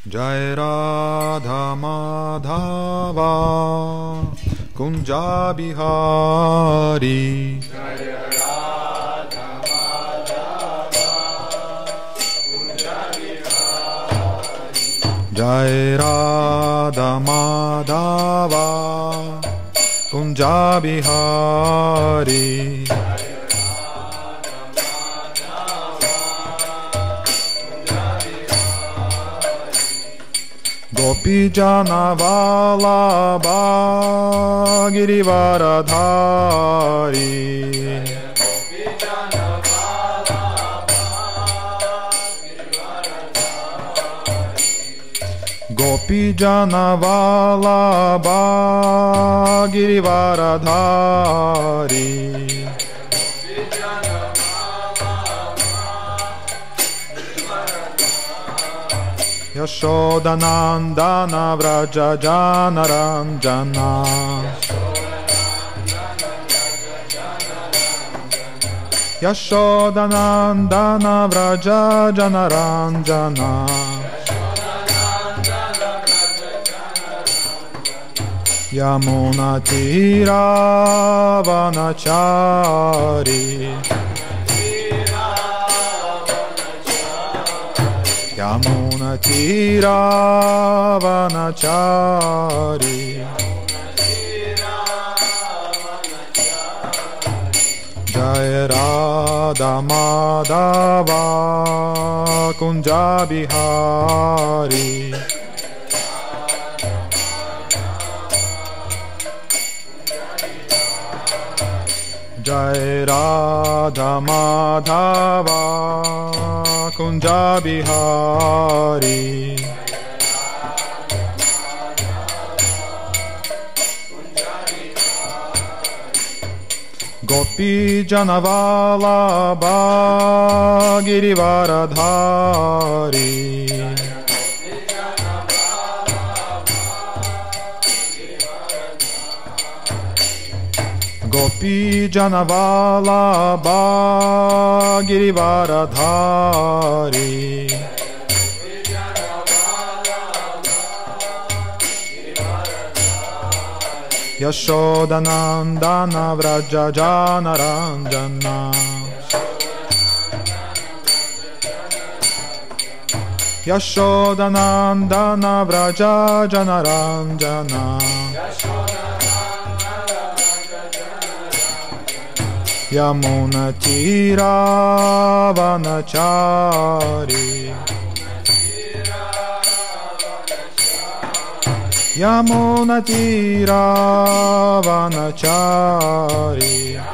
Jai Radha Madhava Kunja Bihari Jai Radha Madhava Kunja Bihari Jai Radha Madhava Kunja Bihari Gopi Jana Vallabha Girivaradhari Gopi Jana Vallabha Girivaradhari Yashodanandana Vraja Janaranjana Yashodanandana Vraja Janaranjana Yamuna Tira Vanachari Yamuna Tira Vanachari Jai Radha Madhava Kunja Bihari Jai Radha Madhava Kunja Bihari Gopi Jana Vallabha Girivaradhari Gopi Jana Vallabha Girivaradhari Yashodanandana Vraja Janaranjana Yashodanandana Vraja Janaranjana Yamuna Tira Vanachari Yamuna Tira Vanachari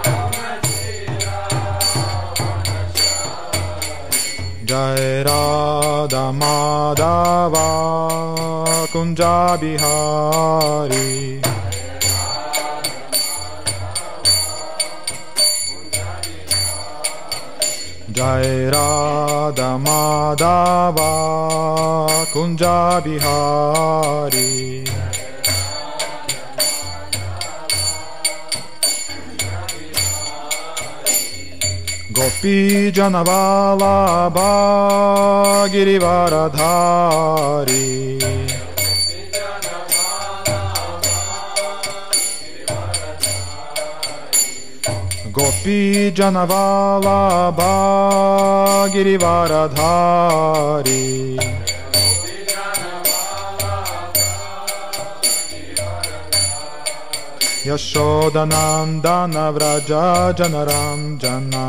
Jai Radha Madhava Kunja Bihari Jai Radha Madhava Kunja Bihari Gopi Jana Vallabha Girivaradhari Gopi Jana Vallabha Girivaradhari Yashodanandana Vraja Janaranjana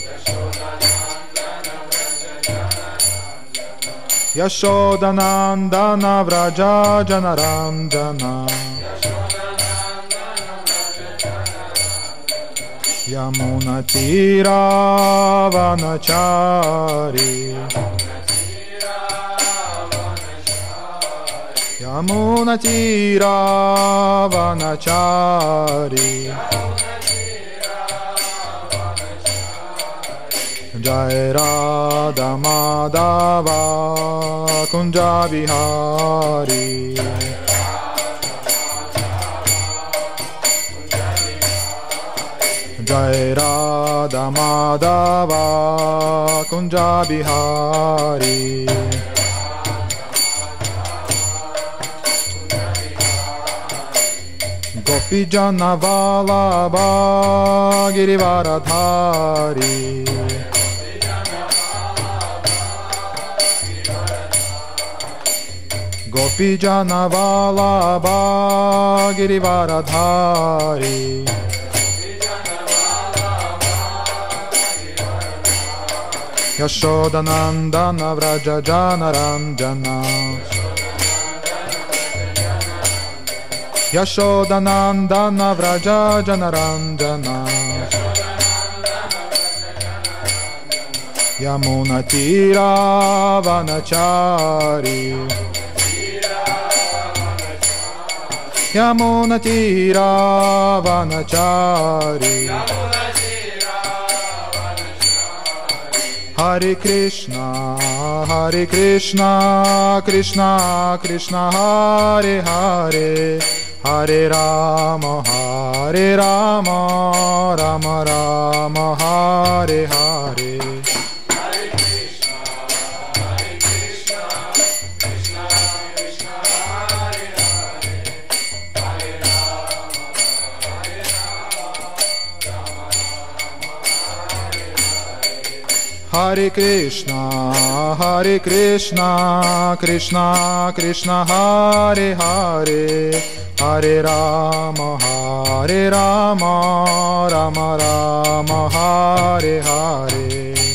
Yashodanandana Vraja Janaranjana Yamuna Tira Vanachari Yamuna Tira Vanachari Jai Radha Madhava Kunja Bihari Jai Radha Madhava Kunja Bihari Gopijana Vallabha Girivaradhari. Gopijana Vallabha Girivaradhari. Yashodanandana Vraja Janaranjana. Yashodanandana Vraja Janaranjana. Yamuna Tira Vanachari. Yamuna Tira Vanachari. Hare Krishna, Krishna Krishna, Hare Hare, Hare Rama, Rama Rama, Hare Hare. Hare Krishna, Krishna Krishna, Hare Hare, Hare Rama, Rama Rama, Hare Hare.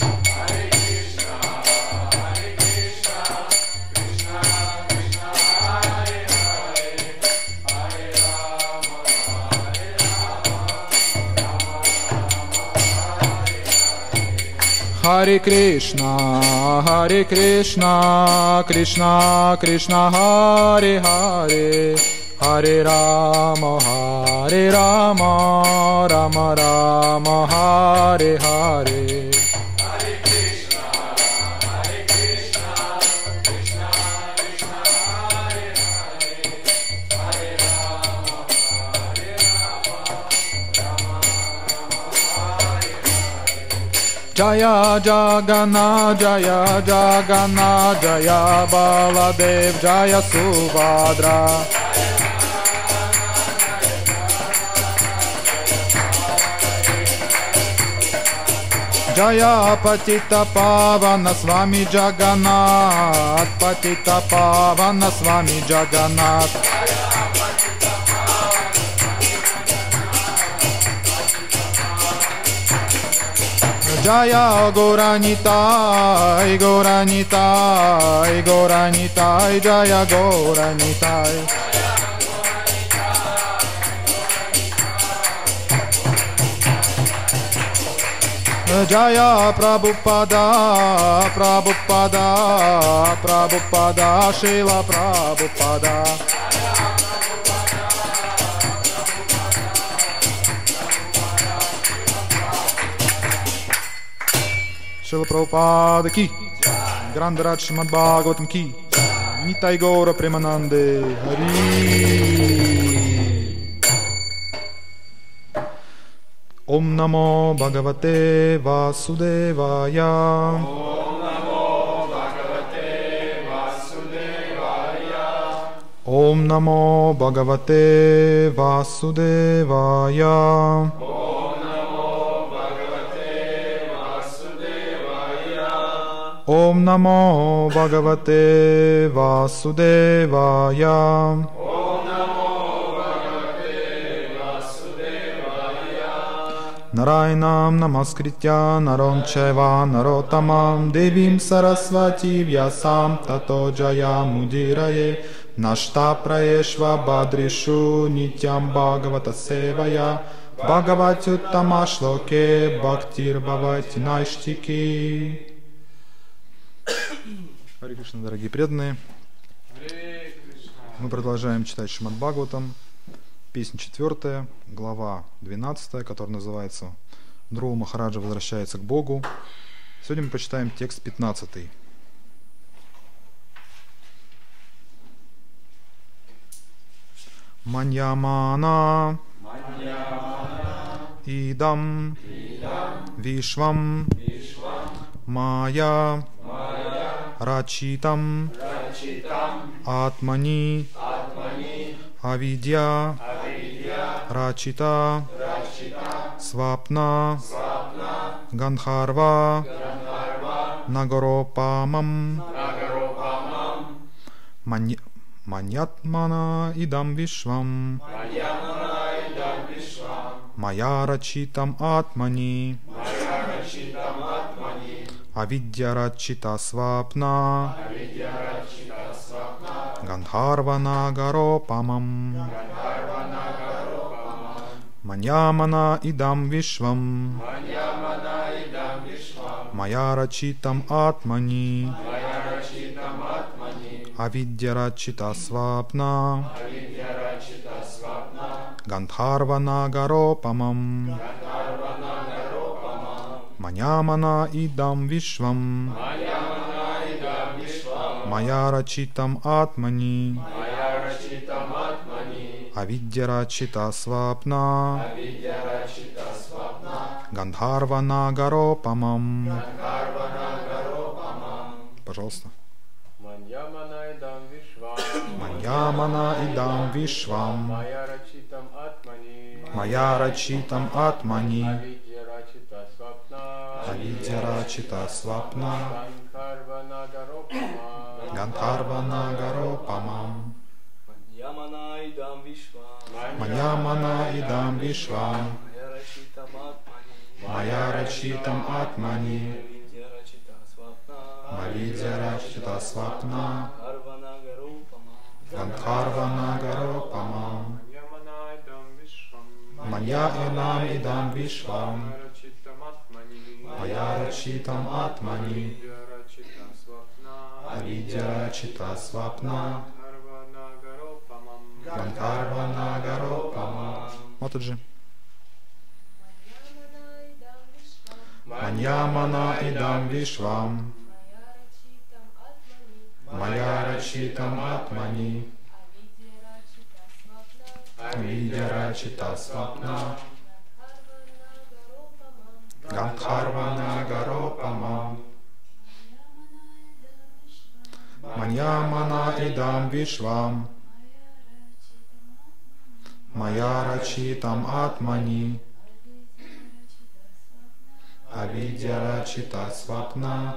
Hare Krishna, Krishna Krishna, Hare Hare, Hare Rama, Rama Rama, Hare Hare. Jaya Jagana, Jaya Jagana, Jaya Baladev, Jaya Subhadra. Jaya Patita Pavana Swami Jagannath, Patita Pavana Swami Jagannath. Jaya Gauranitai, Gauranitai, Gauranitai, Jaya Gauranitai. Jaya Prabhupada, Prabhupada, Prabhupada, Srila Prabhupada. Шрила Прабхупада ки, Грандхарадж Шримад Бхагаватам ки, Нитай Гаура Премананде, Хари. Ом намо Бхагавате Васудевая. Om Namo Bhagavate Vasudevaya. Ом намо Бхагавате Васудевая. Om Namo Bhagavate Vasudevaya. Om Namo Bhagavate Vasudevaya. Narayanam Namaskritya Narom Chaiva Narottamam Devim Saraswati Vyasam Tato Jaya Mudiraye Nashta Prayeshva Badrishu Nityam Bhagavata Sevaya Bhagavatyuttama Shloke Bhaktir Bhavati Naishtiki. Харе Кришна, дорогие преданные. Мы продолжаем читать Шримад Бхагаватам, песня 4, глава 12, которая называется «Друва Махараджа возвращается к Богу». Сегодня мы почитаем текст 15. Маньямана идам вишвам майя Рачитам Атмани Авидья Рачита Свапна Гандхарва Нагаропамам Маньятмана идам вишвам Мая рачитам атмани Авидья рачита свапна Гандхарва нагаропамам Маньямана идам вишвам Мая рачитам атмани Авидья рачита свапна Гандхарва нагаропамам Маньямана идам вишвам Мая рачитам атмани Авидья рачита свапна Гандхарва нагаропамам. Пожалуйста. Маньямана идам вишвам Мая рачитам атмани Авидья рачита свапна Гандхарва нагаропамам. Маньямана идам вишвам Мая рачитам атмани Авидья рачита свапна Гандхарва нагаропамам. Маньямана идам вишвам Мая рачитам атмани Авидья рачита свапна Гандхарва нагаропамам. Матаджи. Маньямана идам вишвам Мая рачитам атмани Авидья рачита свапна Гандхарва нагаропамам. Маньямана идам вишвам Мая рачитам атмани Авидья рачита свапна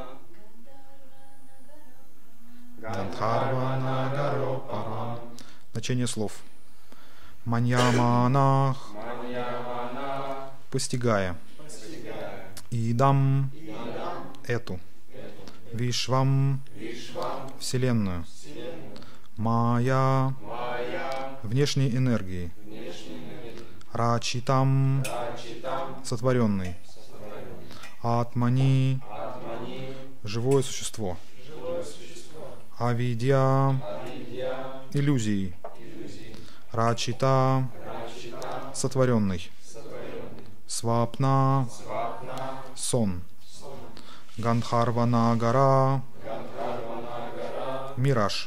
Гандхарва нагаропамам. Значение слов. Маньяманах постигая Идам эту Вишвам вселенную Майя внешней энергии Рачитам сотворенный Атмани живое существо Авидья иллюзии Рачита сотворенный Свапна сон Гандхарва нагара мираж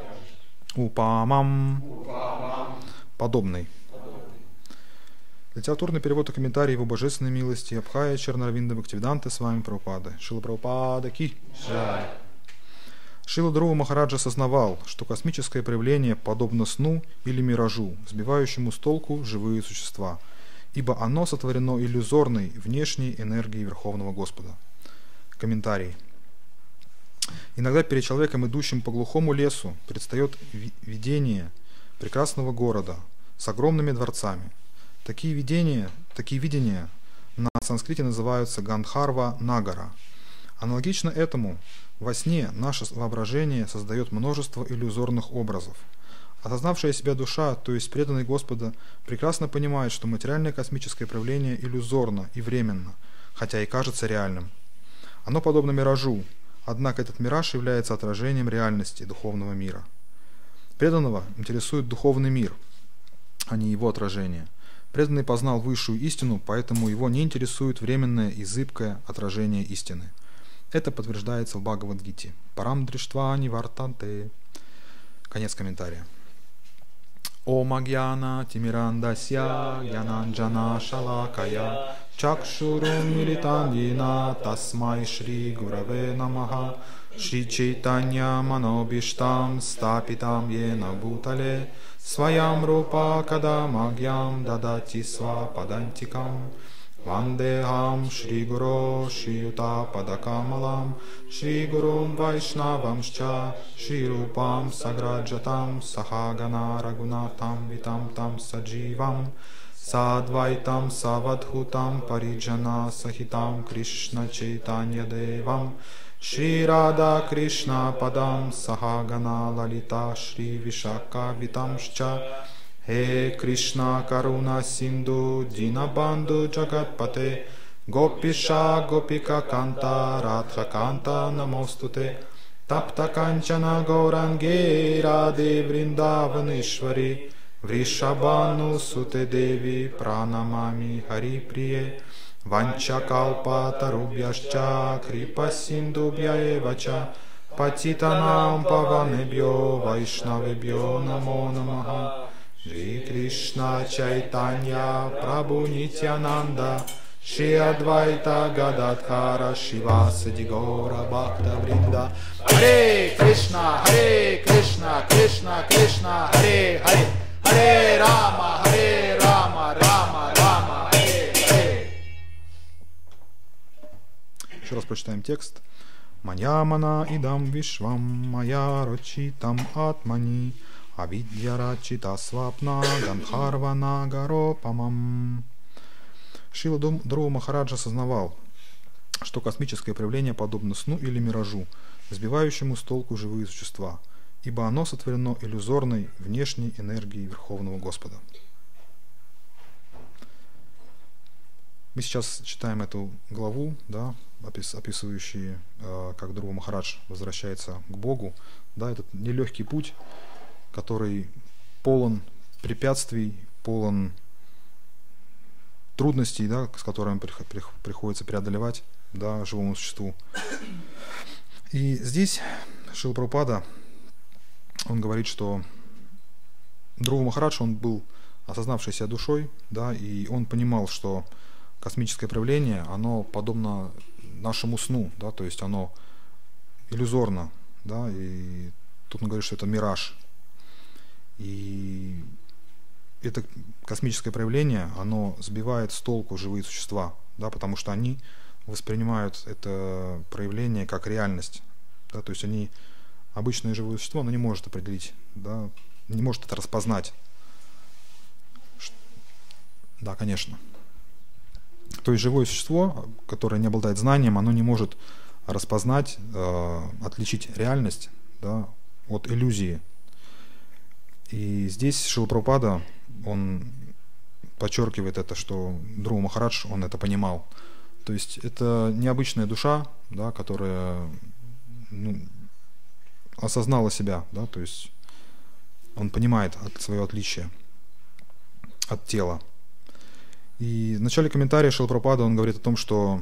Упамам подобный. Литературный перевод и комментарий его божественной милости Абхая Чернарвинда Бхактивиданты с вами Прабхупады. Шрила Прабхупада ки. Шрила Друва Махараджа осознавал, что космическое проявление подобно сну или миражу, сбивающему с толку живые существа, ибо оно сотворено иллюзорной внешней энергией Верховного Господа. Комментарий. Иногда перед человеком, идущим по глухому лесу, предстает видение прекрасного города с огромными дворцами. Такие видения на санскрите называются Гандхарва Нагара. Аналогично этому, во сне наше воображение создает множество иллюзорных образов. Осознавшая себя душа, то есть преданный Господа, прекрасно понимает, что материальное космическое проявление иллюзорно и временно, хотя и кажется реальным. Оно подобно миражу, однако этот мираж является отражением реальности духовного мира. Преданного интересует духовный мир, а не его отражение. Преданный познал высшую истину, поэтому его не интересует временное и зыбкое отражение истины. Это подтверждается в Бхагавад-гите. Парам дриштва нивартанте. Конец комментария. Ом агьяна тимирандасья янанджана шалакая чакшурум милитандина тасмай шри гураве намаха шри чайтанья манобиштам стапитам ена бутале Swayam Rupa Kadamagyam Dadati Swapadantikam Vandeham Shri Guru Shri Yuta Padakamalam Shri Gurum Vaishnavamscha Shri Rupam Sagrajatam Sahagana Raghunatam Vitam Tam Sajivam Sadvaitam Savadhutam Parijana Sahitam Krishna Chaitanya Devam Shri Radha Krishna Padam Sahagana Lalita Shri Vishaka Vitamscha He Krishna Karuna Sindhu Dinabandhu Jagatpate Gopisha Gopika Kanta Radha Kanta Namostute Tapta Kanchana Gaurange Radhe Vrindavaneshwari Vrishabhanu Sute Devi Pranamami Hari Priye Vanchakalpa Tarubhyascha Kripa Sindhubhya Evacha Patitanam Pavanebhyo Vaishnavebhyo Namo Namaha Shri Krishna Chaitanya Prabhu Nityananda Shri Advaita Gadadhara Shivasadi Gaura Bhakta Vrinda Hare Krishna Krishna Krishna Hare Hare Hare Rama Rama Rama Hare Hare. Еще раз прочитаем текст. Маньямана идам вишвам мая рочитам атмани авидьярачита свапна гандхарвана гаропамам. Шрила Друва Махараджа осознавал, что космическое проявление подобно сну или миражу, сбивающему с толку живые существа, ибо оно сотворено иллюзорной внешней энергией Верховного Господа. Мы сейчас читаем эту главу, да, описывающую, как Друва Махарадж возвращается к Богу. Да, этот нелегкий путь, который полон препятствий, полон трудностей, да, с которыми приходится преодолевать, да, живому существу. И здесь Шрила Прабхупада, он говорит, что Друва Махарадж, он был осознавший себя душой, да, и он понимал, что космическое проявление, оно подобно нашему сну, да, то есть оно иллюзорно, да, и тут он говорит, что это мираж. И это космическое проявление, оно сбивает с толку живые существа, да, потому что они воспринимают это проявление как реальность, да, то есть они, обычное живое существо, оно не может определить, да, не может это распознать. Да, конечно. То есть живое существо, которое не обладает знанием, оно не может распознать, отличить реальность, да, от иллюзии. И здесь Шрила Прабхупада, он подчеркивает это, что Друва Махарадж, он это понимал. То есть это необычная душа, да, которая осознала себя, да, то есть он понимает свое отличие от тела. И в начале комментария Шрила Прабхупада, он говорит о том, что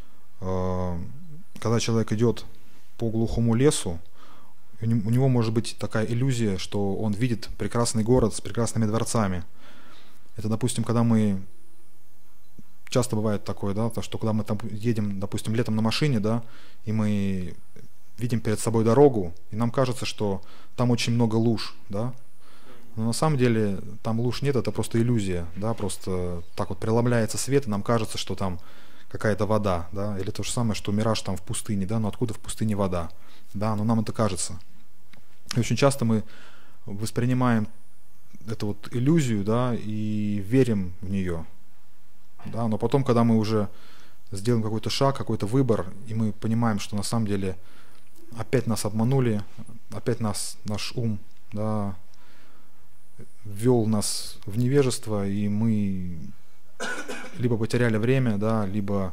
когда человек идет по глухому лесу, у него может быть такая иллюзия, что он видит прекрасный город с прекрасными дворцами. Это, допустим, когда мы... Часто бывает такое, да, что когда мы там едем, допустим, летом на машине, да, и мы видим перед собой дорогу, и нам кажется, что там очень много луж, да. Но на самом деле там луж нет, это просто иллюзия, да, просто так вот преломляется свет, и нам кажется, что там какая-то вода, да, или то же самое, что мираж там в пустыне, да, но откуда в пустыне вода, да, но нам это кажется. И очень часто мы воспринимаем эту вот иллюзию, да, и верим в нее, да, но потом, когда мы уже сделаем какой-то шаг, какой-то выбор, и мы понимаем, что на самом деле опять нас обманули, опять наш ум, да, ввел нас в невежество, и мы либо потеряли время, да, либо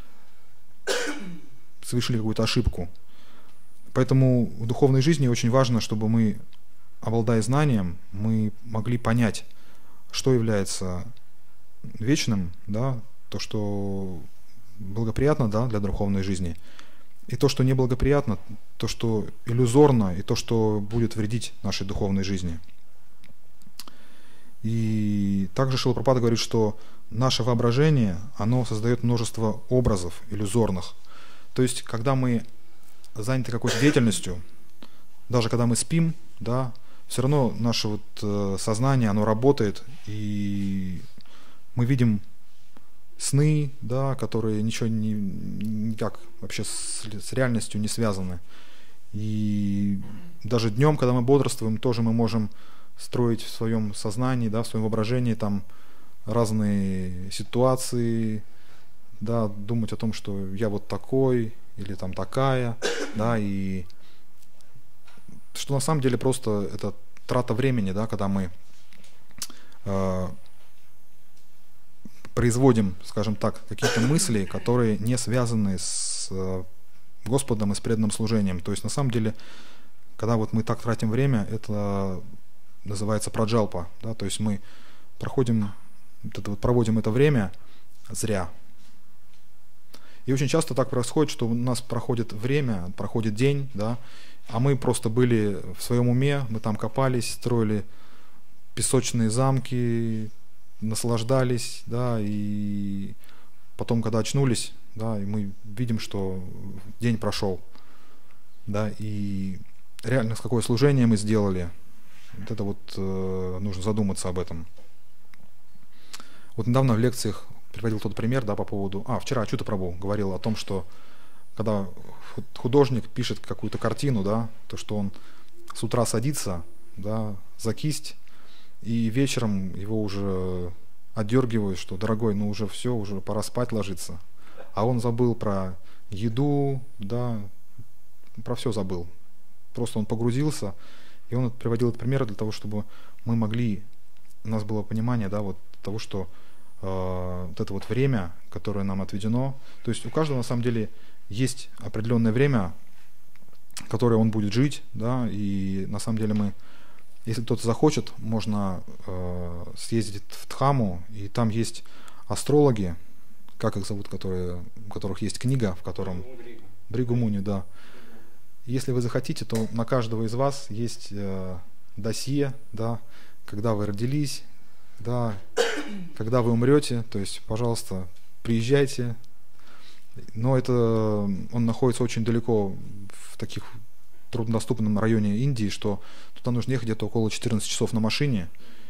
совершили какую-то ошибку. Поэтому в духовной жизни очень важно, чтобы мы, обладая знанием, мы могли понять, что является вечным, да, то, что благоприятно, да, для духовной жизни, и то, что неблагоприятно, то, что иллюзорно, и то, что будет вредить нашей духовной жизни. И также Шрила Прабхупада говорит, что наше воображение, оно создает множество образов иллюзорных. То есть, когда мы заняты какой-то деятельностью, даже когда мы спим, да, все равно наше вот сознание, оно работает, и мы видим сны, да, которые ничего никак вообще с реальностью не связаны. И даже днем, когда мы бодрствуем, тоже мы можем строить в своем сознании, да, в своем воображении там разные ситуации, да, думать о том, что я вот такой или там такая, да, и что на самом деле просто это трата времени, да, когда мы производим, скажем так, какие-то мысли, которые не связаны с Господом и с преданным служением. То есть на самом деле, когда вот мы так тратим время, это называется праджалпа, да, то есть мы проводим это время зря. И очень часто так происходит, что у нас проходит время, проходит день, да, а мы просто были в своем уме, мы там копались, строили песочные замки, наслаждались, да, и потом, когда очнулись, да, и мы видим, что день прошел, да, и реально с какое служение мы сделали, вот это вот нужно задуматься об этом. Вот недавно в лекциях приводил тот пример, да, по поводу, вчера Ачюта Прабху говорил о том, что когда художник пишет какую-то картину, да, то что он с утра садится, да, за кисть, и вечером его уже отдергивают, что, дорогой, ну уже все, уже пора спать ложиться. А он забыл про еду, да, про все забыл. Просто он погрузился, и он приводил этот пример для того, чтобы мы могли, у нас было понимание, да, вот того, что вот это вот время, которое нам отведено, то есть у каждого на самом деле есть определенное время, которое он будет жить, да, и на самом деле мы, если кто-то захочет, можно съездить в Дхаму, и там есть астрологи, как их зовут, у которых есть книга, в котором Бригу Муни, да. Если вы захотите, то на каждого из вас есть досье, да, когда вы родились, да, когда вы умрете, то есть, пожалуйста, приезжайте. Но он находится очень далеко в таких труднодоступном районе Индии, что туда нужно ехать где-то около 14 часов на машине.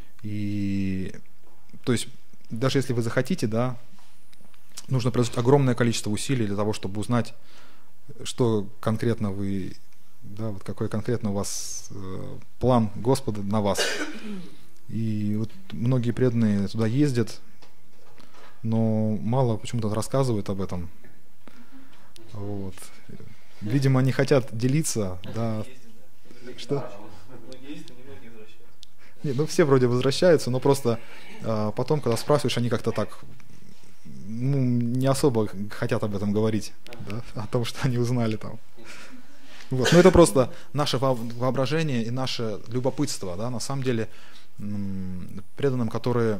И, то есть, даже если вы захотите, да, нужно приложить огромное количество усилий для того, чтобы узнать, что конкретно вы, да, вот какой конкретно у вас план Господа на вас. И вот многие преданные туда ездят, но мало почему-то рассказывают об этом. Вот. Видимо, они хотят делиться, да. Что? Нет, ну все вроде возвращаются, но просто потом, когда спрашиваешь, они как-то так, ну, не особо хотят об этом говорить, да, о том, что они узнали там. Вот. Но это просто наше воображение и наше любопытство, да, на самом деле преданным, которые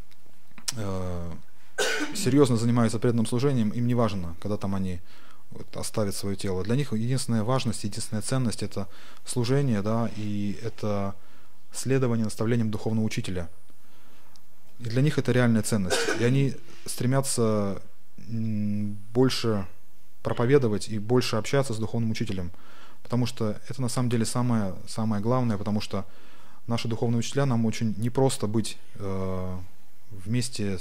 серьезно занимаются преданным служением, им не важно, когда там они оставят свое тело. Для них единственная важность, единственная ценность — это служение, да, и это следование наставлениям духовного учителя. И для них это реальная ценность. И они стремятся больше проповедовать и больше общаться с духовным учителем, потому что это на самом деле самое главное, потому что наши духовные учителя, нам очень непросто быть вместе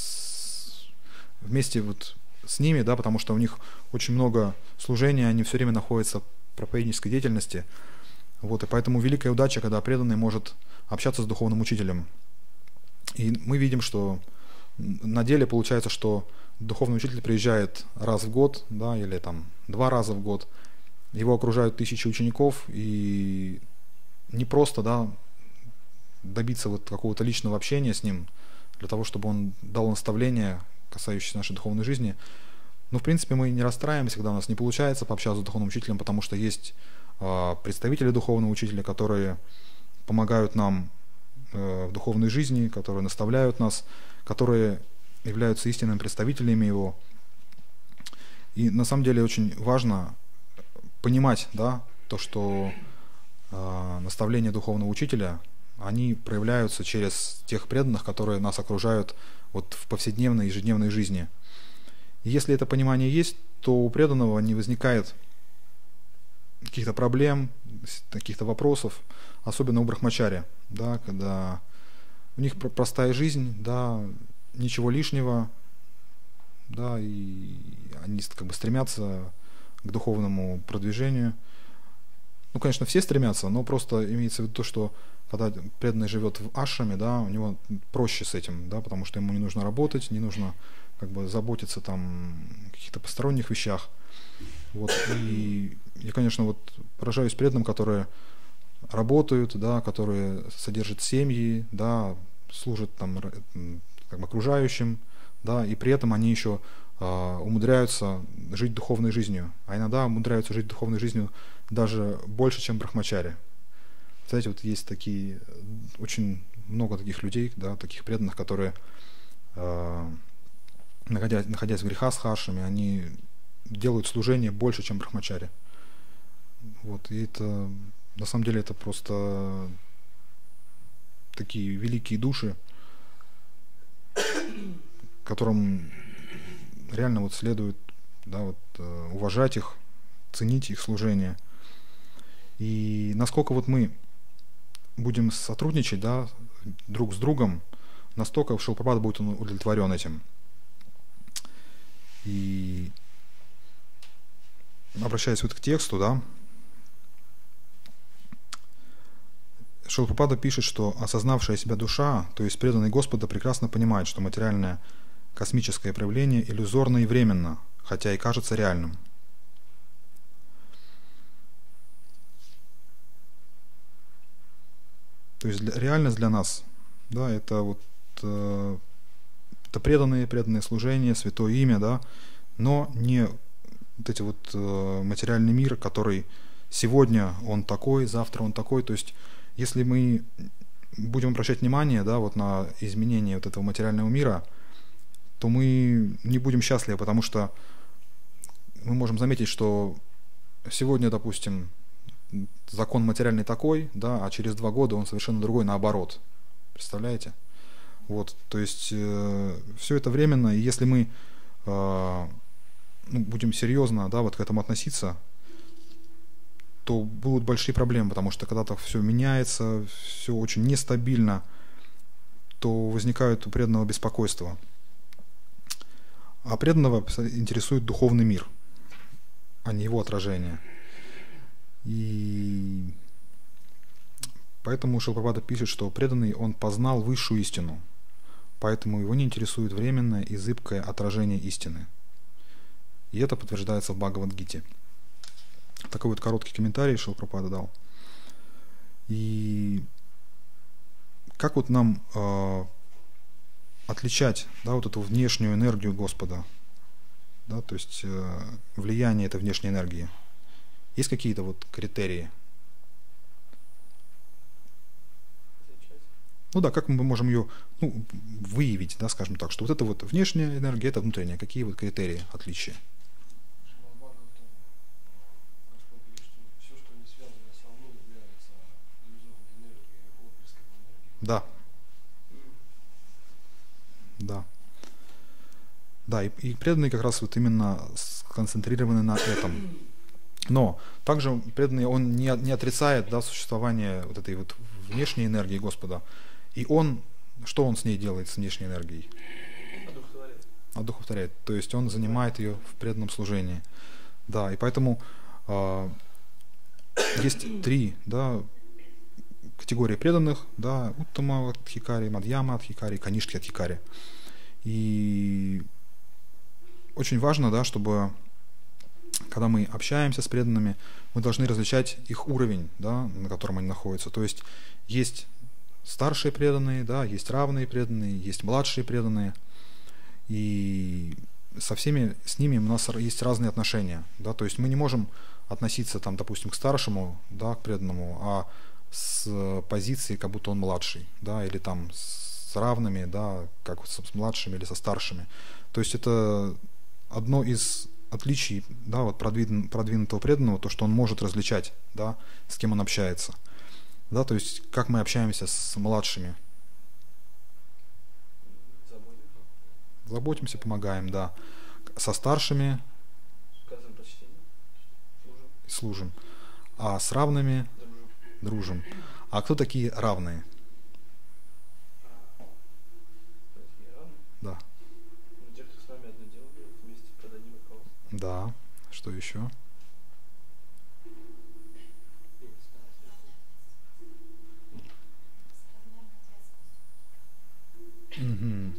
вот с ними, да, потому что у них очень много служения, они все время находятся в проповеднической деятельности. Вот, и поэтому великая удача, когда преданный может общаться с духовным учителем. И мы видим, что на деле получается, что духовный учитель приезжает раз в год, да, или там 2 раза в год, его окружают 1000 учеников, и не просто, да, добиться вот какого-то личного общения с ним, для того, чтобы он дал наставления, касающиеся нашей духовной жизни. Но, в принципе, мы не расстраиваемся, когда у нас не получается пообщаться с духовным учителем, потому что есть представители духовного учителя, которые помогают нам в духовной жизни, которые наставляют нас, которые являются истинными представителями его. И на самом деле очень важно понимать, да, то, что наставления духовного учителя, они проявляются через тех преданных, которые нас окружают вот в повседневной, ежедневной жизни. И если это понимание есть, то у преданного не возникает каких-то проблем, каких-то вопросов, особенно у брахмачари, да, когда у них простая жизнь, да, ничего лишнего, да, и они как бы стремятся к духовному продвижению. Ну, конечно, все стремятся, но просто имеется в виду то, что когда преданный живет в ашраме, да, у него проще с этим, да, потому что ему не нужно работать, не нужно как бы заботиться там о каких-то посторонних вещах. Вот, и я, конечно, вот поражаюсь преданным, которые работают, да, которые содержат семьи, да, служат там как бы окружающим, да, и при этом они еще умудряются жить духовной жизнью, а иногда умудряются жить духовной жизнью даже больше, чем брахмачари. Знаете, вот есть такие, очень много таких людей, да, таких преданных, которые, находясь в грехастхашраме, они делают служение больше, чем брахмачари. Вот, и это, на самом деле, это просто такие великие души, которым реально вот следует, да, вот, уважать их, ценить их служение. И насколько вот мы будем сотрудничать, да, друг с другом, настолько Шрила Прабхупада будет удовлетворен этим. И обращаясь вот к тексту, да, Шрила Прабхупада пишет, что осознавшая себя душа, то есть преданный Господа, прекрасно понимает, что материальное космическое проявление иллюзорно и временно, хотя и кажется реальным. То есть реальность для нас, да, это вот это преданное служение, святое имя, да, но не вот эти вот материальный мир, который сегодня он такой, завтра он такой. То есть если мы будем обращать внимание, да, вот на изменение вот этого материального мира, то мы не будем счастливы, потому что мы можем заметить, что сегодня, допустим, закон материальный такой, да, а через 2 года он совершенно другой, наоборот. Представляете? Вот, то есть все это временно, и если мы будем серьезно, да, вот к этому относиться, то будут большие проблемы, потому что когда-то все меняется, все очень нестабильно, то возникает у преданного беспокойство. А преданного интересует духовный мир, а не его отражение. И поэтому Шрила Прабхупада пишет, что преданный, он познал высшую истину, поэтому его не интересует временное и зыбкое отражение истины. И это подтверждается в Бхагавад-гите. Такой вот короткий комментарий Шрила Прабхупада дал. И как вот нам отличать, да, вот эту внешнюю энергию Господа, да, то есть влияние этой внешней энергии? Есть какие-то вот критерии? Ну да, как мы можем ее выявить, да, скажем так, что вот это вот внешняя энергия, это внутренняя. Какие вот критерии отличия? Да. Да. Да, и преданные как раз вот именно сконцентрированы на этом. Но также преданный, он не отрицает, да, существование вот этой вот внешней энергии Господа. И он, что он с ней делает, с внешней энергией? Одухотворяет. То есть он занимает ее в преданном служении. Да, и поэтому есть 3, да, категории преданных, да, Уттама Адхикари, Мадьяма Адхикари, Канишки Адхикари. И очень важно, да, чтобы когда мы общаемся с преданными, мы должны различать их уровень, да, на котором они находятся. То есть есть старшие преданные, да, есть равные преданные, есть младшие преданные. И со всеми с ними у нас есть разные отношения. Да, то есть мы не можем относиться, там, допустим, к старшему, да, к преданному, а с позиции, как будто он младший, да, или там с равными, да, как с младшими или со старшими. То есть это одно из отличий, да, вот продвинутого преданного, то, что он может различать, да, с кем он общается. Да, то есть как мы общаемся с младшими. Заботимся, помогаем, да. Со старшими служим. А с равными дружим. А кто такие равные? Да. Те, кто с вами одно дело делает, вместе продадим руководство. Да. Что еще? Мгм.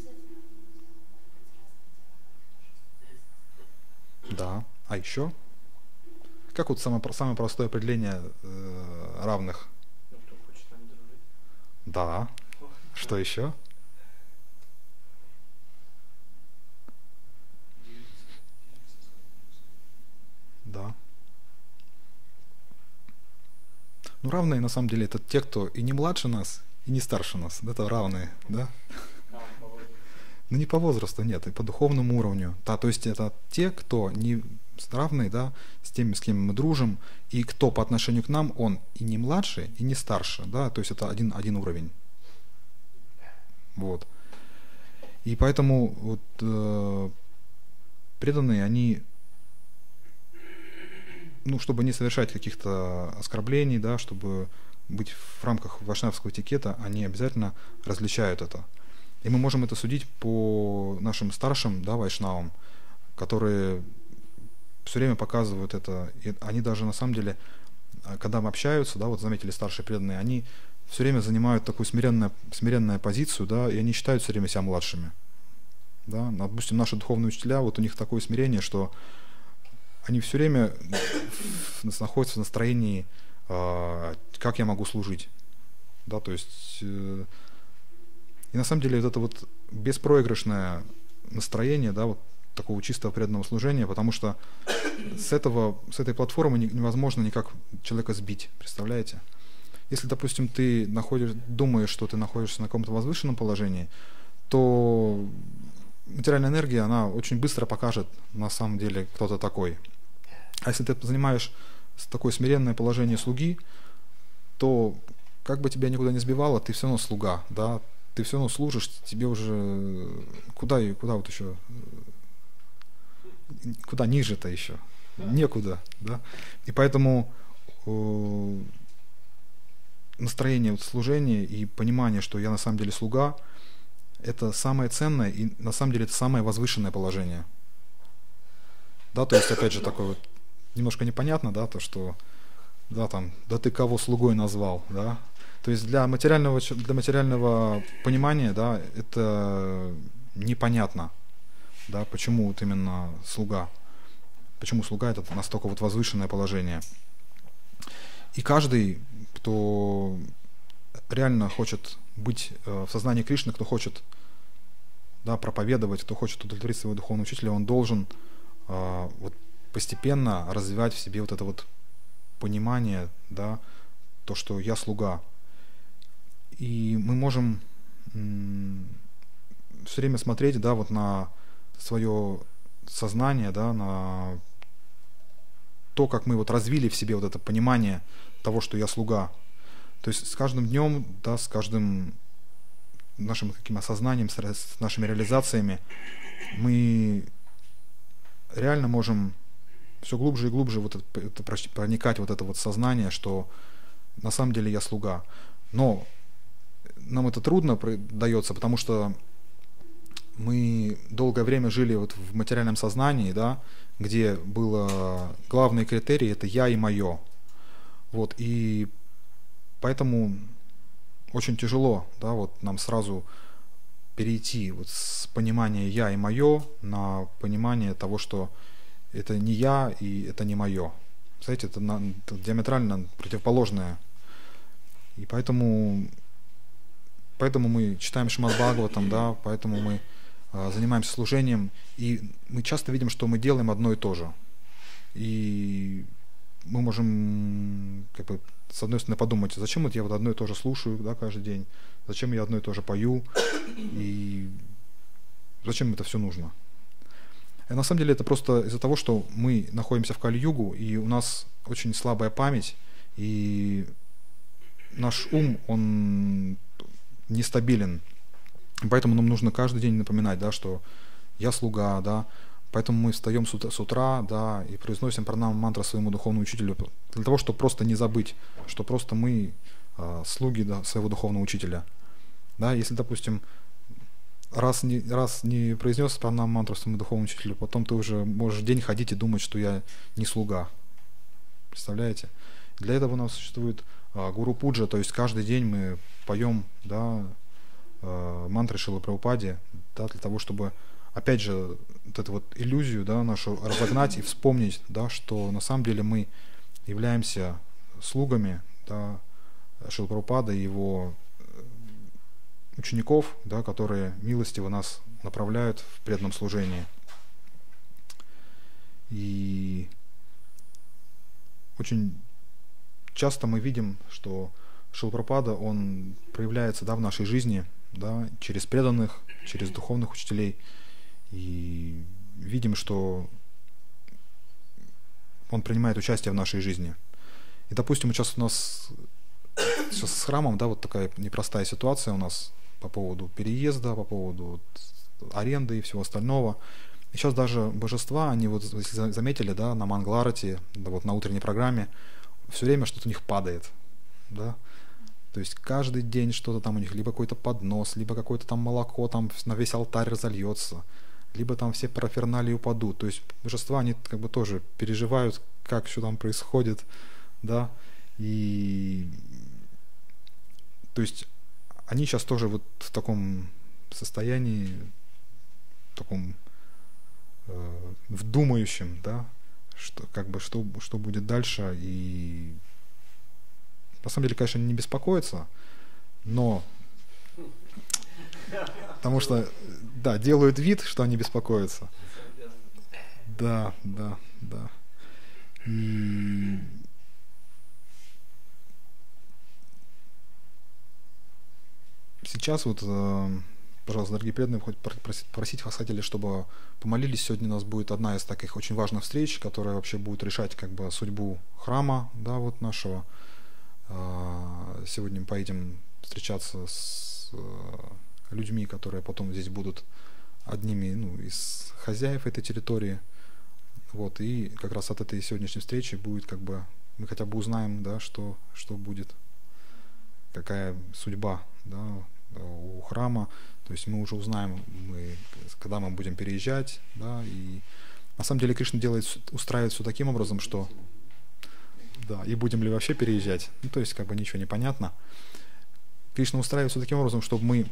Да. А еще? Как вот самое простое определение равных? Ну, кто хочет с нами дружить. Да. Что еще? Да. Ну, равные на самом деле это те, кто и не младше нас, и не старше нас. Это равные, да? Ну, не по возрасту, нет, и по духовному уровню. Да, то есть это те, кто не равный, да, с теми, с кем мы дружим, и кто по отношению к нам, он и не младше, и не старше, да, то есть это один уровень. Вот. И поэтому вот, преданные, они, ну, чтобы не совершать каких-то оскорблений, да, чтобы быть в рамках вайшнавского этикета, они обязательно различают это. И мы можем это судить по нашим старшим, да, вайшнавам, которые все время показывают это. И они даже на самом деле, когда мы общаются, да, вот заметили старшие преданные, они все время занимают такую смиренную позицию, да, и они считают все время себя младшими. Да. Допустим, наши духовные учителя, вот у них такое смирение, что они все время находятся в настроении, как я могу служить. Да, то есть, и на самом деле вот это вот беспроигрышное настроение, да, вот такого чистого преданного служения, потому что с этой платформы невозможно никак человека сбить, представляете? Если, допустим, ты думаешь, что ты находишься на каком-то возвышенном положении, то материальная энергия, она очень быстро покажет на самом деле, кто ты такой. А если ты занимаешь такое смиренное положение слуги, то как бы тебя никуда не сбивало, ты все равно слуга, да, ты все равно служишь, тебе уже куда вот еще, куда ниже-то еще, некуда, да, и поэтому настроение вот служения и понимание, что я на самом деле слуга, это самое ценное и на самом деле это самое возвышенное положение, да, то есть опять же такое вот немножко непонятно, да, то что, да, там, да ты кого слугой назвал, да. То есть для материального понимания, да, это непонятно, да, почему вот именно слуга, почему слуга это настолько вот возвышенное положение. И каждый, кто реально хочет быть в сознании Кришны, кто хочет, да, проповедовать, кто хочет удовлетворить своего духовного учителя, он должен вот постепенно развивать в себе вот это вот понимание, да, то, что я слуга. И мы можем все время смотреть, да, вот на свое сознание, да, на то, как мы вот развили в себе вот это понимание того, что я слуга. То есть с каждым днем, да, с каждым нашим каким осознанием, с нашими реализациями мы реально можем все глубже и глубже вот это проникать вот это вот сознание, что на самом деле я слуга. Но нам это трудно дается, потому что мы долгое время жили вот в материальном сознании, да, где было главный критерий — это я и мое. Вот, и поэтому очень тяжело, да, вот нам сразу перейти вот с понимания я и мое на понимание того, что это не я и это не мое. Знаете, это диаметрально противоположное. И поэтому мы читаем Шримад Бхагаватам, да, поэтому мы занимаемся служением, и мы часто видим, что мы делаем одно и то же. И мы можем, как бы, с одной стороны подумать, зачем вот я вот одно и то же слушаю, да, каждый день, зачем я одно и то же пою, и зачем это все нужно. И на самом деле это просто из-за того, что мы находимся в Кали-югу, и у нас очень слабая память, и наш ум, он нестабилен. Поэтому нам нужно каждый день напоминать, да, что я слуга, да, Поэтому мы встаем с утра, да, и произносим пранаму мантру своему духовному учителю, для того, чтобы просто не забыть, что просто мы слуги, да, своего духовного учителя. Да, если, допустим, раз не произнес пранаму мантру своему духовному учителю, потом ты уже можешь день ходить и думать, что я не слуга. Представляете? Для этого у нас существует гуру пуджа, то есть каждый день мы поем, да, мантры Шрилы Прабхупади, да, для того, чтобы, опять же, вот эту вот иллюзию, да, нашу разогнать и вспомнить, да, что на самом деле мы являемся слугами, да, Шрилы Прабхупады и его учеников, да, которые милостиво нас направляют в преданном служении. И очень часто мы видим, что Шрила Прабхупада, он проявляется, да, в нашей жизни, да, через преданных, через духовных учителей. И видим, что он принимает участие в нашей жизни. И, допустим, сейчас у нас с храмом, да, вот такая непростая ситуация у нас по поводу переезда, по поводу аренды и всего остального. И сейчас даже божества, они вот, если заметили, да, на Мангаларати, да, вот на утренней программе, все время что-то у них падает, да. То есть каждый день что-то там у них, либо какой-то поднос, либо какое-то там молоко там на весь алтарь разольется, либо там все параферналии упадут. То есть божества, они как бы тоже переживают, как что там происходит, да. И то есть они сейчас тоже вот в таком состоянии, в таком вдумающем, да, что как бы что будет дальше. И на самом деле, конечно, не беспокоиться, но потому что, да, делают вид, что они беспокоятся. Да. И сейчас вот, пожалуйста, дорогие преданные, хоть просить вас хотели, чтобы помолились. Сегодня у нас будет одна из таких очень важных встреч, которая вообще будет решать как бы судьбу храма, да, вот нашего. Сегодня мы поедем встречаться с людьми, которые потом здесь будут одними, ну, из хозяев этой территории. Вот, и как раз от этой сегодняшней встречи будет как бы, мы хотя бы узнаем, да, что будет, какая судьба, да, у храма. То есть мы уже узнаем, когда мы будем переезжать, да, и на самом деле Кришна устраивает все таким образом, что да, и будем ли вообще переезжать, ну, то есть как бы ничего не понятно. Кришна устраивает все таким образом, чтобы мы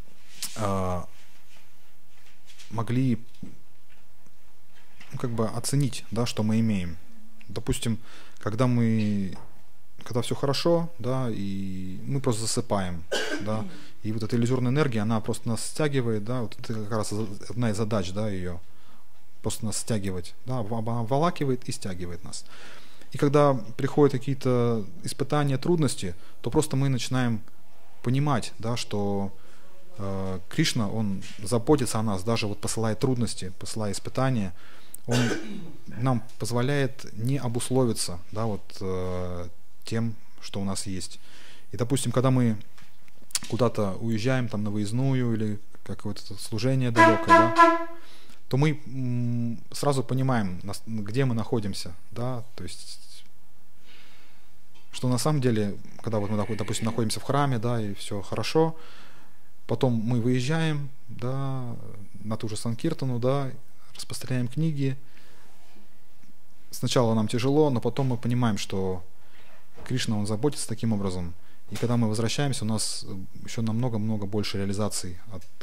могли, ну, как бы оценить, да, что мы имеем. Допустим, когда все хорошо, да, и мы просто засыпаем, да, и вот эта иллюзорная энергия, она просто нас стягивает, да, вот это как раз одна из задач, да, ее, просто нас стягивать, да, обволакивает и стягивает нас. И когда приходят какие-то испытания, трудности, то просто мы начинаем понимать, да, что Кришна, он заботится о нас, даже вот посылая трудности, посылая испытания, он нам позволяет не обусловиться, да, вот тем, что у нас есть. И, допустим, когда мы куда-то уезжаем там на выездную или какое-то служение далекое, да, то мы сразу понимаем, где мы находимся, да, то есть, что на самом деле, когда вот мы, допустим, находимся в храме, да, и все хорошо, потом мы выезжаем, да, на ту же Санкиртану, да, распространяем книги. Сначала нам тяжело, но потом мы понимаем, что Кришна, он заботится таким образом. И когда мы возвращаемся, у нас еще намного-много больше реализаций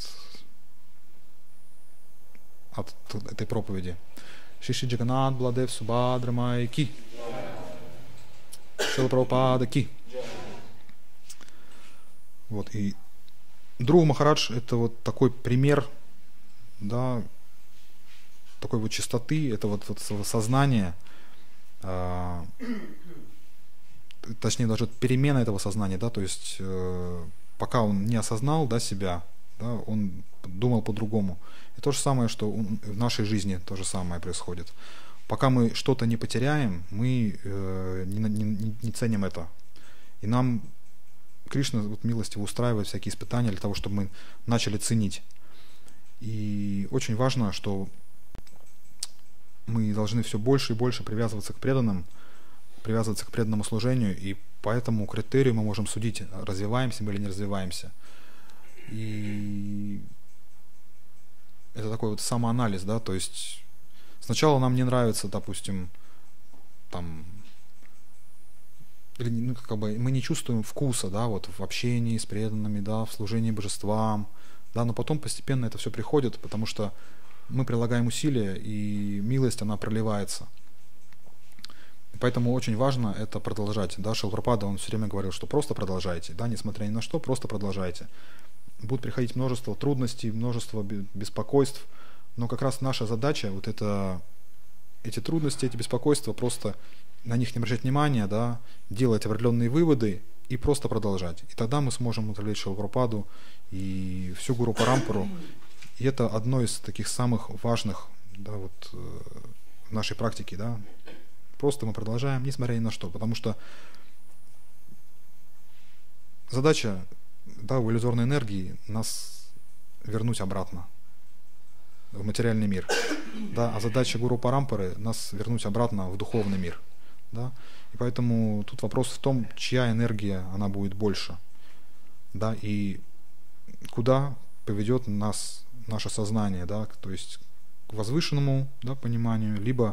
от этой проповеди. Шиши Джаганат Бладев Субхадра Май Ки. Шрила Прабхупада Ки. Вот, и Друг Махарадж — это вот такой пример, да, такой вот чистоты, это вот сознание, точнее даже перемена этого сознания, да, то есть пока он не осознал, да, себя, да, он думал по-другому. И то же самое, что в нашей жизни то же самое происходит. Пока мы что-то не потеряем, мы не ценим это. И нам Кришна вот милостиво устраивает всякие испытания для того, чтобы мы начали ценить. И очень важно, что мы должны все больше и больше привязываться к преданным, привязываться к преданному служению, и по этому критерию мы можем судить, развиваемся мы или не развиваемся. И это такой вот самоанализ, да, то есть сначала нам не нравится, допустим, там, или, ну, как бы мы не чувствуем вкуса, да, вот в общении с преданными, да, в служении божествам, да, но потом постепенно это все приходит, потому что мы прилагаем усилия, и милость, она проливается. Поэтому очень важно это продолжать. Да, Шрила Прабхупада, он все время говорил, что просто продолжайте, да, несмотря ни на что, просто продолжайте. Будут приходить множество трудностей, множество беспокойств, но как раз наша задача, вот это, эти трудности, эти беспокойства, просто на них не обращать внимания, да, делать определенные выводы и просто продолжать. И тогда мы сможем удовлетворить Шрилу Прабхупаду и всю Гуру Парампару. И это одно из таких самых важных, да, вот, в нашей практике, да. Просто мы продолжаем, несмотря ни на что, потому что задача, да, у иллюзорной энергии нас вернуть обратно в материальный мир, да, а задача Гуру Парампары нас вернуть обратно в духовный мир, да, и поэтому тут вопрос в том, чья энергия она будет больше, да, и куда поведет нас наше сознание, да, то есть к возвышенному, да, пониманию, либо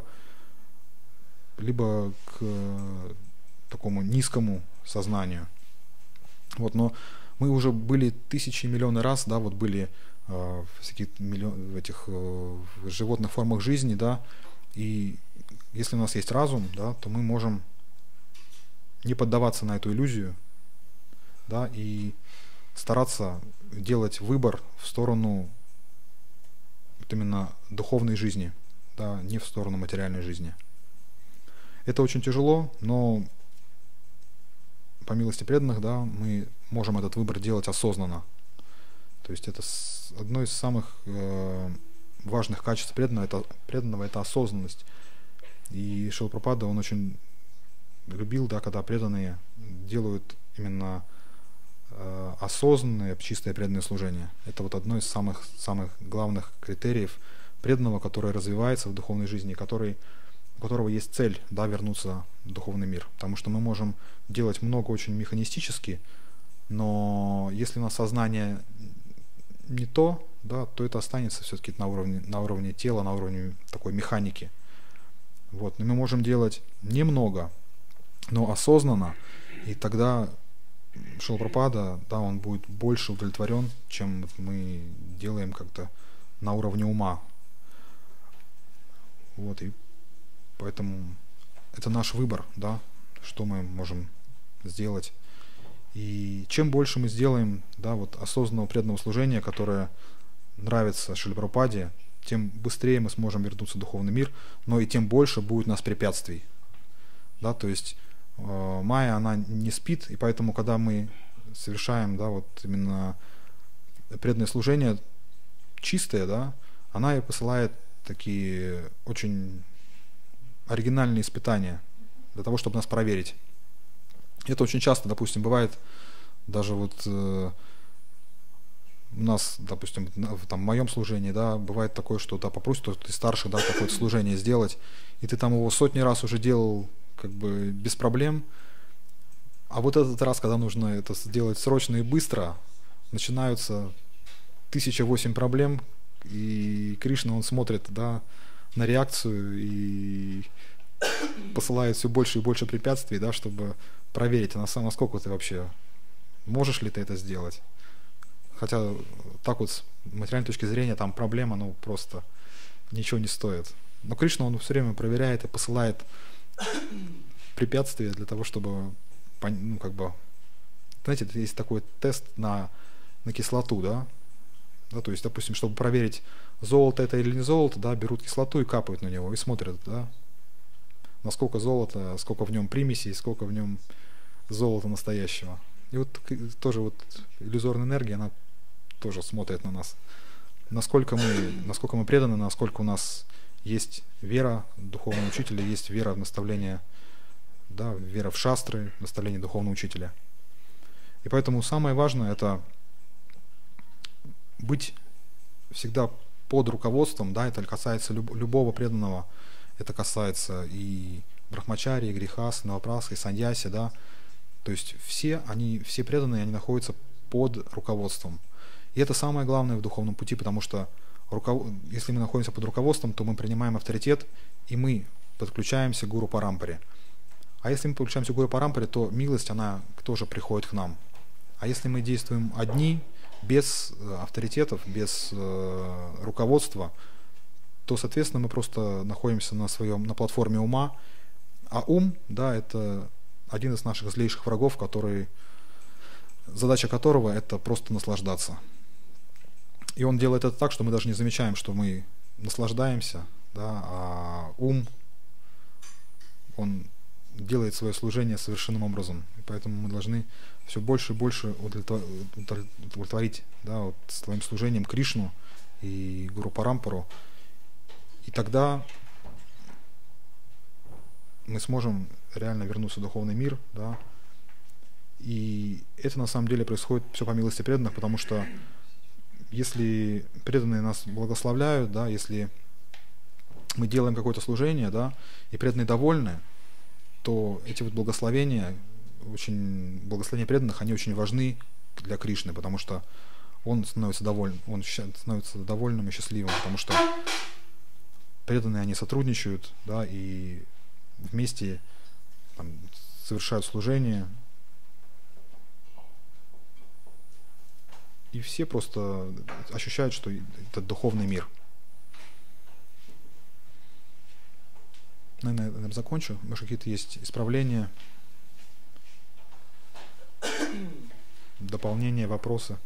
к такому низкому сознанию. Вот, но мы уже были тысячи и миллионы раз, да, вот были в этих животных формах жизни, да, и если у нас есть разум, да, то мы можем не поддаваться на эту иллюзию, да, и стараться делать выбор в сторону вот именно духовной жизни, да, не в сторону материальной жизни. Это очень тяжело, но по милости преданных, да, мы можем этот выбор делать осознанно. То есть это одно из самых важных качеств преданного это осознанность. И Шрила Прабхупада, он очень любил, да, когда преданные делают именно осознанное, чистое преданное служение. Это вот одно из самых главных критериев преданного, который развивается в духовной жизни, у которого есть цель, да, вернуться в духовный мир. Потому что мы можем делать много очень механистически, но если у нас сознание не то, да, то это останется все-таки на уровне тела, на уровне такой механики. Вот. Но мы можем делать немного, но осознанно, и тогда Шрила Прабхупада, да, он будет больше удовлетворен, чем мы делаем как-то на уровне ума. Вот, и поэтому это наш выбор, да, что мы можем сделать. И чем больше мы сделаем, да, вот осознанного преданного служения, которое нравится Шриле Прабхупаде, тем быстрее мы сможем вернуться в духовный мир, но и тем больше будет у нас препятствий. Да, то есть Майя, она не спит, и поэтому, когда мы совершаем, да, вот именно преданное служение чистое, да, она и посылает такие очень оригинальные испытания для того, чтобы нас проверить. Это очень часто, допустим, бывает даже вот у нас, допустим, там, в моем служении, да, бывает такое, что да, попросит кто-то из старших, да, какое-то служение сделать, и ты там его сотни раз уже делал как бы без проблем, а вот этот раз, когда нужно это сделать срочно и быстро, начинаются 1008 проблем, и Кришна, он смотрит, да, на реакцию и посылает все больше и больше препятствий, да, чтобы проверить, насколько ты вообще можешь ли ты это сделать. Хотя так вот с материальной точки зрения там проблема, ну, просто ничего не стоит. Но Кришна, он все время проверяет и посылает препятствия для того, чтобы, ну, как бы, знаете, есть такой тест на кислоту, да? Да, то есть, допустим, чтобы проверить, золото это или не золото, да, берут кислоту и капают на него и смотрят, да, насколько золото, сколько в нем примесей, сколько в нем золота настоящего. И вот тоже вот иллюзорная энергия, она тоже смотрит на нас, насколько мы преданы, насколько у нас есть вера духовного учителя, есть вера в наставление, да, вера в шастры, наставление духовного учителя. И поэтому самое важное — это быть всегда под руководством, да, это касается любого преданного, Это касается и брахмачари, и грехас, навапраска, и саньяси, да. То есть все преданные, они находятся под руководством. И это самое главное в духовном пути, потому что если мы находимся под руководством, то мы принимаем авторитет, и мы подключаемся к гуру парампаре. А если мы подключаемся к гуру парампаре, то милость, она тоже приходит к нам. А если мы действуем одни, без авторитетов, без руководства, то, соответственно, мы просто находимся на платформе ума. А ум, да, это один из наших злейших врагов, задача которого это просто наслаждаться. И он делает это так, что мы даже не замечаем, что мы наслаждаемся, да, а ум, он делает свое служение совершенным образом. И поэтому мы должны все больше и больше удовлетворить, да, вот, своим служением Кришну и Гуру Парампару. И тогда мы сможем реально вернуться в духовный мир, да. И это на самом деле происходит все по милости преданных, потому что если преданные нас благословляют, да, если мы делаем какое-то служение, да, и преданные довольны, то эти вот благословения преданных, они очень важны для Кришны, потому что он становится довольным и счастливым, потому что преданные, они сотрудничают, да, и вместе там совершают служение, и все просто ощущают, что это духовный мир. Наверное, закончу. Может, какие-то есть исправления, дополнения, вопросы?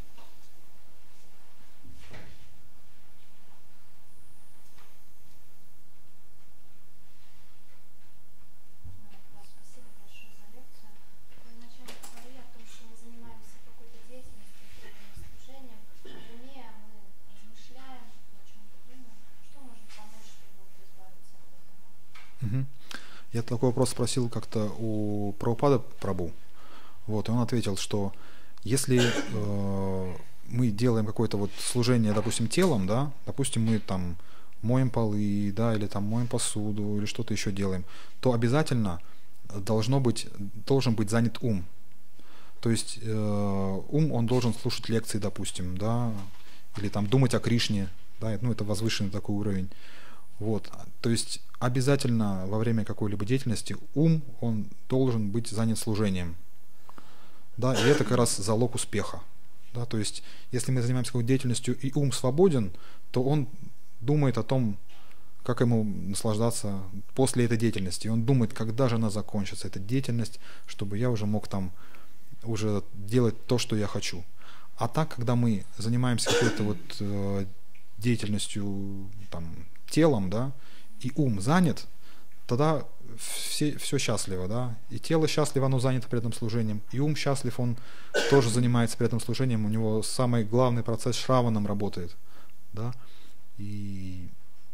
Спасибо большое за лекцию. Вы вначале говорили о том, что мы занимаемся какой-то деятельностью, служением, вернее, мы размышляем, о чем-то думаем. Что может помочь, чтобы избавиться от этого? Я такой вопрос спросил как-то у Прабхупады Прабху. Вот, и он ответил, что если мы делаем какое-то вот служение, допустим, телом, да, допустим, мы там моем полы, да, или там моем посуду, или что-то еще делаем, то обязательно должен быть занят ум. То есть ум, он должен слушать лекции, допустим, да, или там думать о Кришне, да, ну, это возвышенный такой уровень. Вот, то есть обязательно во время какой-либо деятельности ум, он должен быть занят служением. Да, и это как раз залог успеха. Да, то есть, если мы занимаемся какой-то деятельностью, и ум свободен, то он думает о том, как ему наслаждаться после этой деятельности. И он думает, когда же она закончится, эта деятельность, чтобы я уже мог там уже делать то, что я хочу. А так, когда мы занимаемся какой-то вот деятельностью там, телом, да, и ум занят, тогда все счастливо, да, и тело счастливо, оно занято преданным служением, и ум счастлив, он тоже занимается преданным служением, у него самый главный процесс шраваном работает, да, и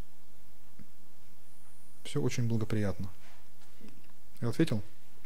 все очень благоприятно. Я ответил?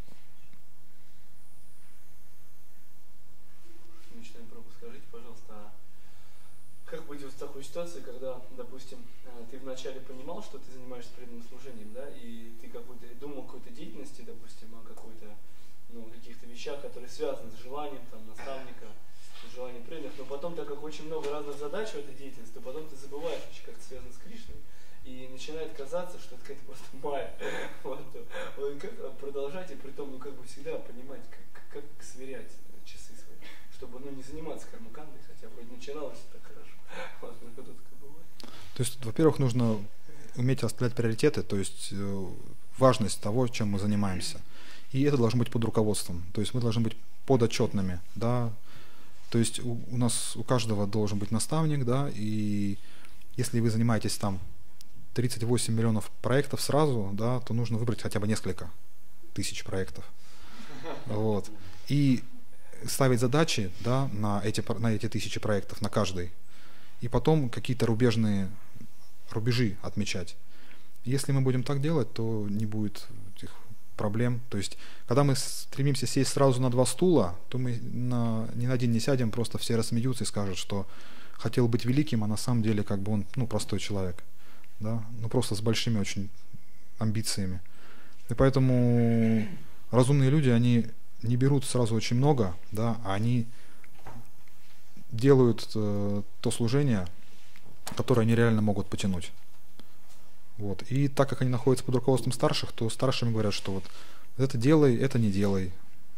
Начинаем пробу. Скажите, пожалуйста, а как быть в такой ситуации, когда, допустим, ты вначале понимал, что ты занимаешься преданным служением, да, и ты думал о какой-то деятельности, допустим, о какой-то, каких-то вещах, которые связаны с желанием там, наставника, с желанием преданных, но потом, так как очень много разных задач в этой деятельности, то потом ты забываешь, как это связано с Кришной, и начинает казаться, что это какая-то просто майя. Вот, как продолжать, и при том, всегда понимать, как сверять часы свои, чтобы не заниматься кармакандой, хотя вроде начиналось так хорошо. Вот, то есть, во-первых, нужно уметь расставлять приоритеты, то есть важность того, чем мы занимаемся. И это должно быть под руководством. То есть мы должны быть подотчетными, да. То есть у каждого должен быть наставник, да, и если вы занимаетесь там 38 миллионов проектов сразу, да, то нужно выбрать хотя бы несколько тысяч проектов. Вот. И ставить задачи, да, на эти 1000 проектов, на каждый. И потом какие-то рубежи отмечать. Если мы будем так делать, то не будет этих проблем. То есть, когда мы стремимся сесть сразу на 2 стула, то мы ни на один не сядем, просто все рассмеются и скажут, что хотел быть великим, а на самом деле он простой человек. да, ну просто с большими очень амбициями. И поэтому разумные люди, они не берут сразу очень много, да, а они делают то служение, которое они реально могут потянуть. Вот. И так как они находятся под руководством старших, то старшим говорят, что вот это делай, это не делай.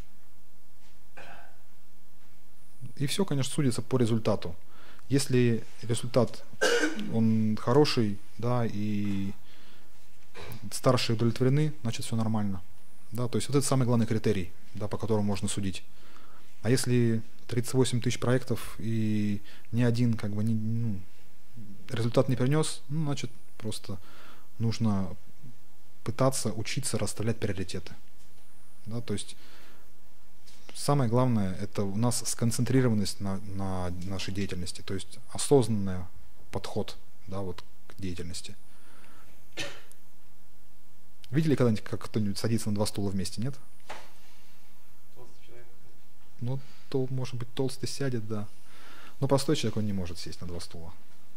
И все, конечно, судится по результату. Если результат, он хороший, да, и старшие удовлетворены, значит все нормально. Да, то есть вот это самый главный критерий, да, по которому можно судить. А если 38 тысяч проектов и ни один как бы результат не принес, ну, значит просто нужно пытаться учиться расставлять приоритеты. Да, то есть самое главное — это у нас сконцентрированность на нашей деятельности, то есть осознанный подход, да, вот, к деятельности. Видели когда-нибудь, как кто-нибудь садится на 2 стула вместе, нет? Толстый человек. Ну, то, может быть, толстый сядет, да. Но простой человек, он не может сесть на 2 стула.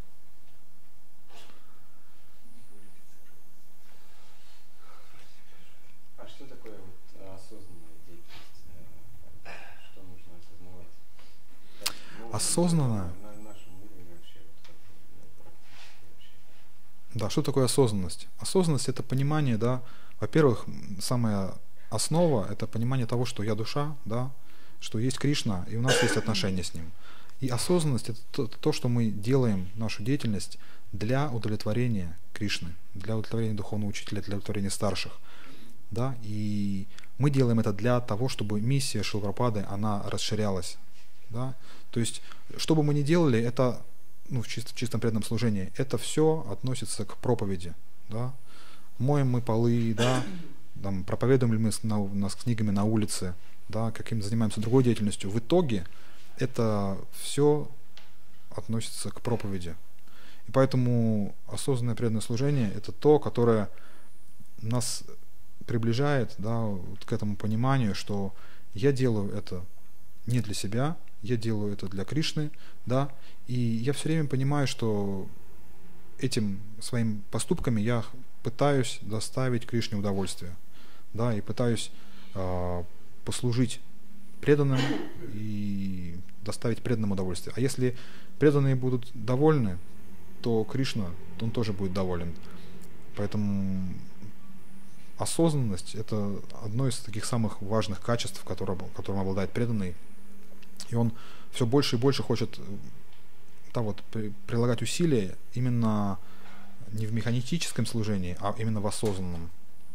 А что такое вот осознанная деятельность? Что нужно осознавать? Ну, Осознанно? На нашем уровне вообще, вот как вообще. Да, что такое осознанность? Осознанность — это понимание, да, во-первых, самая основа — это понимание того, что я душа, да, что есть Кришна, и у нас есть отношения с Ним. И осознанность — это то, что мы делаем, нашу деятельность, для удовлетворения Кришны, для удовлетворения духовного учителя, для удовлетворения старших. Да, и мы делаем это для того, чтобы миссия Шрилы Прабхупады, она расширялась. Да? То есть, что бы мы ни делали, это, ну, в чистом преданном служении, это все относится к проповеди. Да? Моем мы полы, да? Там, проповедуем ли мы с книгами на улице, да? Каким занимаемся другой деятельностью. В итоге это все относится к проповеди. И поэтому осознанное преданное служение — это то, которое нас приближает, да, вот к этому пониманию, что я делаю это не для себя, я делаю это для Кришны, да, и я все время понимаю, что этим своими поступками я пытаюсь доставить Кришне удовольствие, да, и пытаюсь послужить преданным и доставить преданным удовольствие. А если преданные будут довольны, то Кришна, он тоже будет доволен. Поэтому осознанность — это одно из таких самых важных качеств, которым обладает преданный. И он все больше и больше хочет, да, вот, прилагать усилия именно не в механистическом служении, а именно в осознанном.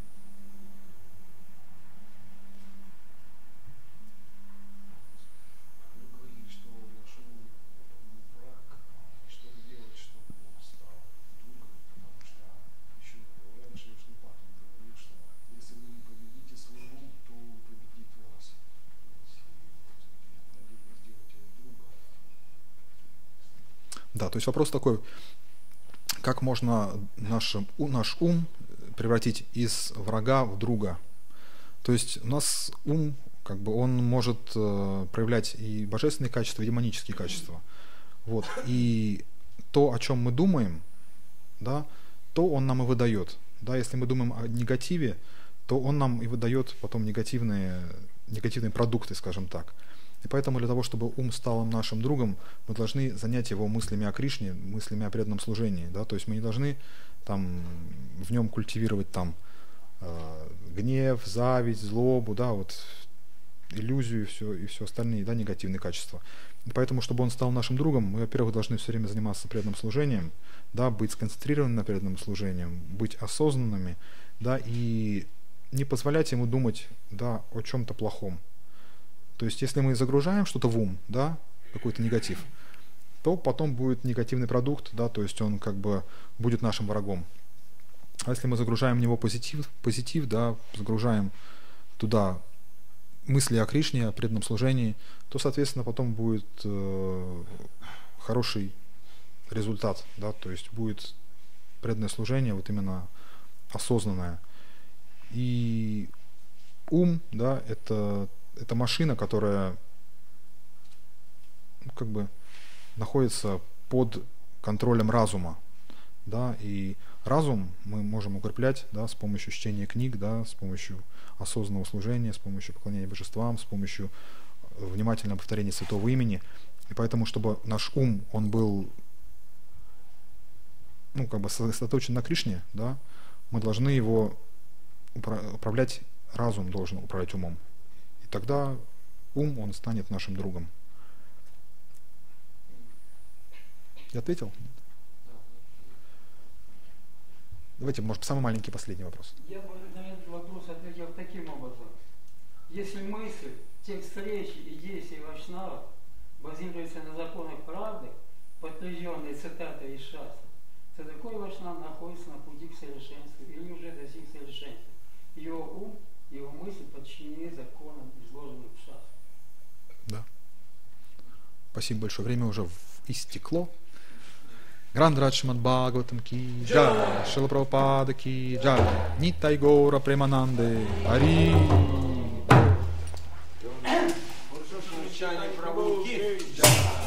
Да, то есть вопрос такой, как можно наш ум превратить из врага в друга. То есть у нас ум, как бы, он может проявлять и божественные качества, и демонические качества. Вот. И то, о чем мы думаем, да, то он нам и выдает. Да, если мы думаем о негативе, то он нам и выдает потом негативные продукты, скажем так. И поэтому для того, чтобы ум стал нашим другом, мы должны занять его мыслями о Кришне, мыслями о преданном служении. Да? То есть мы не должны там, в нем культивировать там, гнев, зависть, злобу, да, вот, иллюзию и все остальные, да, негативные качества. И поэтому, чтобы он стал нашим другом, мы, во-первых, должны все время заниматься преданным служением, да, быть сконцентрированными на преданном служении, быть осознанными, да, и не позволять ему думать, да, о чем-то плохом. То есть, если мы загружаем что-то в ум, да, какой-то негатив, то потом будет негативный продукт, да, то есть он как бы будет нашим врагом. А если мы загружаем в него позитив, да, загружаем туда мысли о Кришне, о преданном служении, то, соответственно, потом будет хороший результат, да, то есть будет преданное служение, вот именно осознанное. И ум, да, это машина, которая, ну, как бы находится под контролем разума, да, и Разум мы можем укреплять, да, с помощью чтения книг, да, с помощью осознанного служения, с помощью поклонения божествам, с помощью внимательного повторения святого имени. И поэтому, чтобы наш ум, он был, ну, как бы сосредоточен на Кришне, да, мы должны его управлять, разум должен управлять умом. И тогда ум, он станет нашим другом. Я ответил? Давайте, может, самый маленький последний вопрос. Я бы на этот вопрос ответил таким образом. Если мысль, текст речи и действия вайшнава базируется на законах правды, подтвержденные цитатой из шастры, то такой вайшнав находится на пути к совершенству или уже достиг совершенства. Его ум, его мысли подчинены законам, изложенным в шастре. Да. Спасибо большое. Время уже истекло. Грандрадж Шримад Бхагаватам ки джай, Шрила Прабхупада ки джай, Нитай Гора Премананде, Ари. Прабху ки джай.